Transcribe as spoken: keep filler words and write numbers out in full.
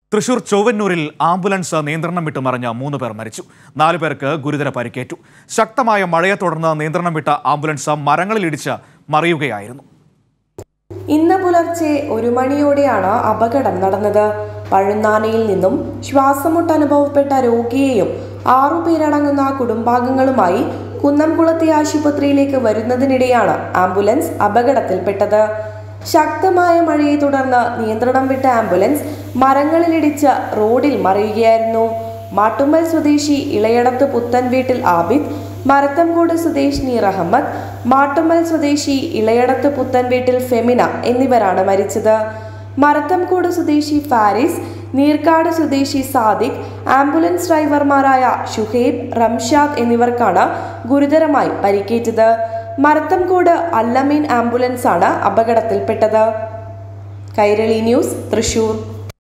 Thrissur ചൊവ്വന്നൂരിൽ ambulance നിയന്ത്രണം വിട്ട് മറിഞ്ഞ മൂന്ന് പേർ മരിച്ചു. നാലു പേർക്ക് ഗുരുതര പരിക്കേറ്റു. ശക്തമായ മഴയെ തുടർന്ന് നിയന്ത്രണം വിട്ട ആംബുലൻസ് മരങ്ങളിലിടിച്ച് മറിയുകയായിരുന്നു. ഇന്ന് പുലർച്ചെ ഒരു മണിയോടെയാണ് അപകടം നടന്നത്. പഴുന്നാനയിൽ നിന്നും ശ്വാസമുട്ട് അനുഭവപ്പെട്ട രോഗിയെയും ആറുപേരടങ്ങുന്ന കുടുംബാംഗങ്ങളുമായി കുന്നംകുളത്തെ ആശുപത്രിയിലേക്ക് വരുന്നതിനിടെയാണ് ആംബുലൻസ് അപകടത്തിൽപ്പെട്ടത്. ശക്തമായ മഴയെ തുടർന്ന് നിയന്ത്രണം വിട്ട ആംബുലൻസ് മരങ്ങളിലിടിച്ച് റോഡിൽ മറിയുകയായിരുന്നു. മാട്ടുമ്മൽ സ്വദേശി ഇളയടത്ത് പുത്തൻ വീട്ടിൽ ആബിദ്, മരത്തംകോട് സ്വദേശിനി റഹ്മത്ത്, മാട്ടുമ്മൽ സ്വദേശി ഇളയടത്ത് പുത്തൻ വീട്ടിൽ ഫെമിന എന്നിവരാണ് മരിച്ചത്. മരത്തംകോട് സ്വദേശി ഫാരിസ്, നീർക്കാട് സ്വദേശി സാദിഖ്, ആംബുലൻസ് ഡ്രൈവർമാരായ ഷുഹൈബ്, റംഷാദ് എന്നിവർക്കാണ് ഗുരുതരമായി പരിക്കേറ്റത്. മരത്തംകോട് അല്ലമീൻ ആംബുലൻസ് ആണ് അപകടത്തിൽപ്പെട്ടത്. കൈരളി ന്യൂസ്, തൃശൂർ.